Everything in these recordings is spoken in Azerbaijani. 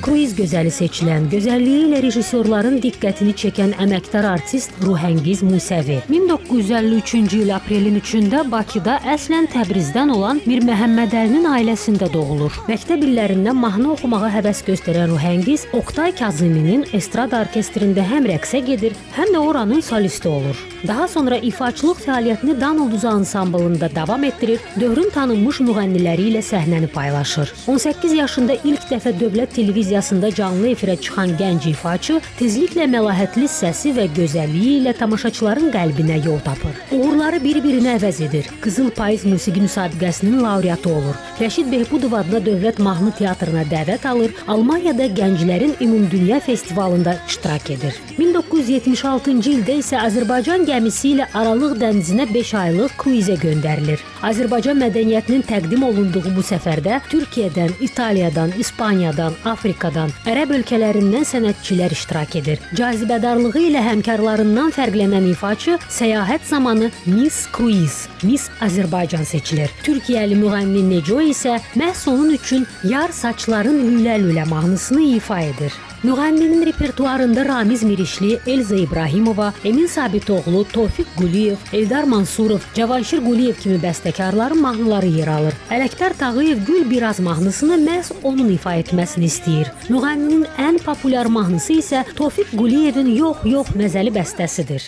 Kruiz gözəli seçilən, gözəlliyi ilə rejissorların diqqətini çəkən əməkdar artist Ruhəngiz Musəvi 1953-cü il aprelin 3-də Bakıda əslən Təbrizdən olan Mir Məhəmmədəlinin ailəsində doğulur. Məktəb illərində mahnı oxumağa həvəs göstərən Ruhəngiz Oktay Kazıminin estrada orkestrində həm rəqsə gedir, həm də oranın solisti olur. Daha sonra ifaçılıq fəaliyyətini Dan Ulduzu ansamblında davam etdirir, dövrün tanınmış müğənniləri ilə səhnəni paylaşır. 18 yaşında ilk dəfə dövlət televiziyasında canlı efirə çıxan gənc ifaçı tezliklə məlahətli səsi və gözəlliyi ilə tamaşaçıların qəlbinə yol tapır. Uğurları bir-birini əvəz edir. Qızıl Payız musiqi müsabiqəsinin laureatı olur. Rəşid Behbudov adına Dövlət Mahnı Teatrına dəvət alır, Almaniyada gənclərin ümumdünya festivalında iştirak edir. 1976-cı ildə isə Azərbaycan gəmisi ilə Aralıq dənizinə 5 aylıq kruizə göndərilir. Azərbaycan mədəniyyətinin təqdim olunduğu bu səfərdə Türkiyədən, İtaliyadan, İspaniyadan, Afrikadan, Ərəb ölkələrindən sənətçilər iştirak edir. Cazibədarlığı ilə həmkarlarından fərqlənən ifaçı səyahət zamanı Miss Kruiz, Miss Azərbaycan seçilir. Türkiyəli müğənni Neco isə məhz onun üçün Yar Saçların Lülə-Lülə mahnısını ifa edir. Müğənninin repertuarında Ramiz Mirişli, Elza İbrahimova, Emin Sabitoğlu, Tofiq Quliyev, Eldar Mansurov, Cavanşir Quliyev kimi bəstəkarların mahnıları yer alır. Ələkdar Tağıyev Gül Biraz mahnısını məhz onun ifa etməsini istəyir. Müğənninin ən populyar mahnısı isə Tofiq Quliyevin Yox Yox məzəli bəstəsidir.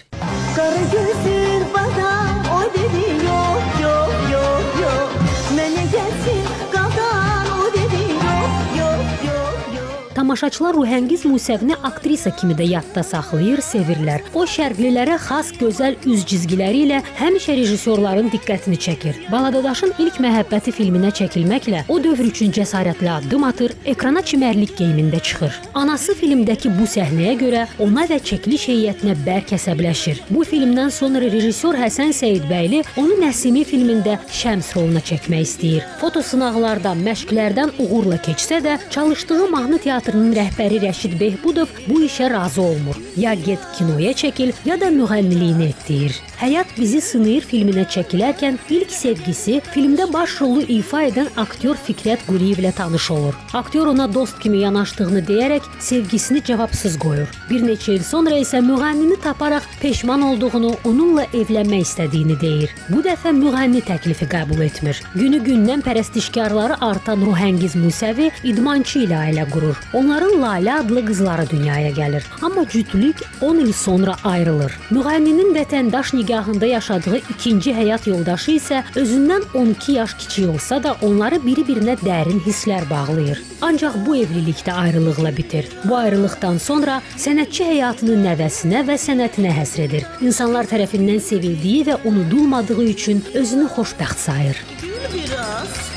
Tamaşaçılar Ruhəngiz Musəvini aktrisa kimi də yadda saxlayır, sevirlər. O şərqlilərə xas gözəl üz cizgiləri ilə həmişə rejissorların diqqətini çəkir. Baladadaşın ilk məhəbbəti filminə çəkilməklə o dövr üçün cəsarətli addım atır, ekrana çimərlik geyimində çıxır. Anası filmdəki bu səhnəyə görə ona və çəkiliş heyətinə bərk əsəbləşir. Bu filmdən sonra rejissor Həsən Seyidbəyli onu Nəsimi filmində Şəms roluna çəkmək istəyir. Fotosınaqlardan, məşqlərdən uğurla keçsə də, çalışdığı mahnı teatrının rəhbəri Rəşid Behbudov bu işə razı olmur. Ya get kinoya çəkil, ya da müğənniliyini et deyir. Həyat bizi sınayır filminə çəkilərkən ilk sevgisi filmdə baş rolu ifa edən aktyor Fikrət Quliyev ilə tanış olur. Aktyor ona dost kimi yanaşdığını deyərək sevgisini cavabsız qoyur. Bir neçə il sonra isə müğənnini taparaq peşman olduğunu, onunla evlənmək istədiyini deyir. Bu dəfə müğənni təklifi qəbul etmir. Günü-gündən pərəstişkarları artan Ruhəngiz Musəvi idmançı ilə ailə qurur. Onların Lalə adlı qızları dünyaya gəlir. Amma cütlük 10 il sonra ayrılır. Müğənninin vətəndaş nigahında yaşadığı ikinci həyat yoldaşı isə özündən 12 yaş kiçik olsa da onları biri-birinə dərin hisslər bağlayır. Ancaq bu evlilikdə ayrılıqla bitir. Bu ayrılıqdan sonra sənətçi həyatını nəvəsinə və sənətinə həsr edir. İnsanlar tərəfindən sevildiyi və unudulmadığı üçün özünü xoşbəxt sayır. Biraz.